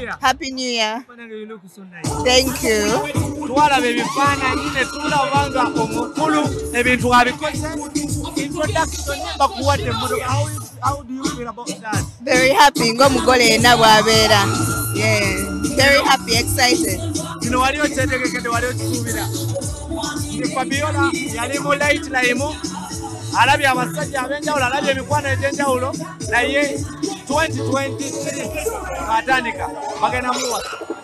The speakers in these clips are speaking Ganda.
Year. Happy New Year. You look so nice. Thank you. Twala bebifana nyine tulabanga omukulu ebintu abikoze. Introduction bakuwadde mudo. How do you feel about that? Very happy. Ngo mugole na bwabera. Yeah. Very happy, excited. You know what you're saying? What you're doing? Fabiola yali mu light line. Alabye abasajja abenjawulo alabye emikwano egyenjawulo naye 2023 atandika bagenda muwa.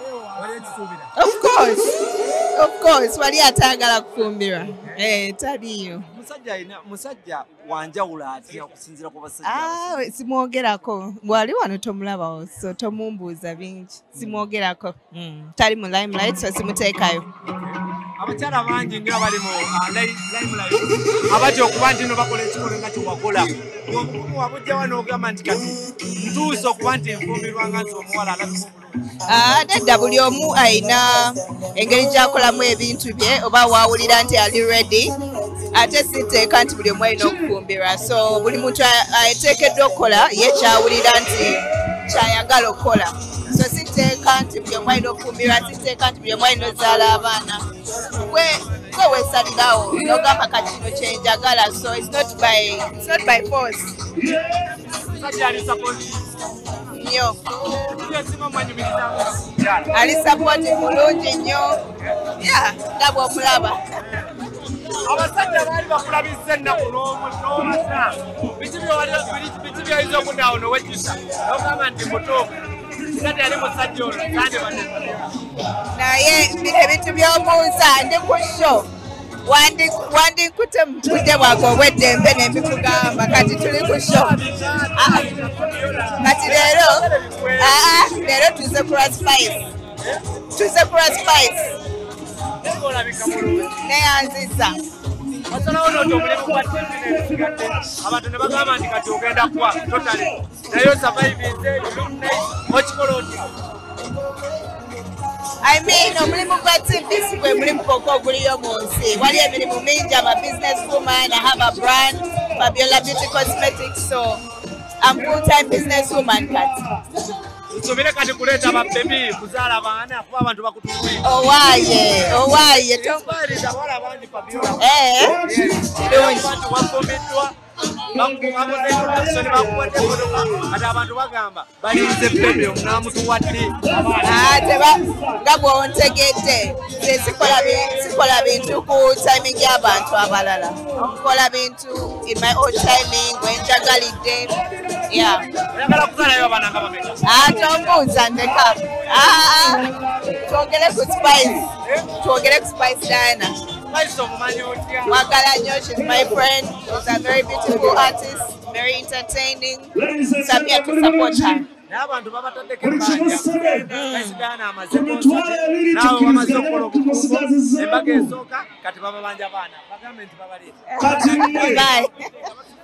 Of course wali atagala kufumbirwa taliyo musajja wanjawulo atya okusinziira ku basajja simwogerako bwali wano tomulabawo so tomumbuuza bingi simwogerako tali mu limelight so simuteekayo. Abakyala bangi nyo abali mu limelight abatya okuba nti no bakola ekikolo nga kyewakola wabujja wano ogamba nti kati ntuuse okuba nti nfumbirwa nga nti omuwala alabika obulungi. Nedda buli omu ayina engeri gy'akolamu ebintu bye oba waawulira nti ali ready ate siteeka nti buli omu alina okufumbirwa so buli muntu ateekeddwa okukola ye kyawulira nti kyayagala okukola so siteeka nti buli omu alina okufumbirwa siteeka nti buli omu alina ozaala abaana gwe weesalirawo n'ogamba kati kino kyenjagala so it's not by force. Nnyo ali sapoti bulungi nnyo nga bw'omulaba. Abasajja baali bakulabizza ennaku n'omasa biki by'oyinza okuddawo n'owejjusa n'ogamba nti mutuufu kati ali musajja ono kandi naye ebintu by'omunsa ndi ku sho wandikute mu budde bwako obw'eddembe ne mbikugamba kati tuli ku sho kati leero tuze kura spice neyanziza osalawo n'oti omulimu gwa TV abantu ne bagamba nti kati ogenda kuwa totale naye osavaivinze okikola oti. I mean, omulimu gwa TV si gwe mulimu gwokka oguliyo mu nsi. Wali emirimu mingi. I'm a business woman. I have a brand, Fabiola Beauty Cosmetics. So I'm full-time business woman. Nsobere kati kuleeta babebi kuzaala baana kuba abantu bakutuuye. Owaaye. Tombaliza bawala bangi Fabiola. Kirungi. Abantu bakomeddwa. Ate abantu bagamba balinze bebi omunaamutuwadde nga bw'ontegedde sikola bintu ku timing y'abantu abalala nkola bintu in my own timing bwenjagalidde oyagala kuzaalayo abaana nga bameka tombuuza ndeka twogere ku spice Diana. Mwagala nyo, she's my friend. She's a very beautiful artist, very entertaining. So I'm here to support her. N'abantu babatadeko embanja Diana amaze konsati naawe bamaze okukola obufumbo embaga esooka kati bababanja baana bagambe nti babaleeta. Bye.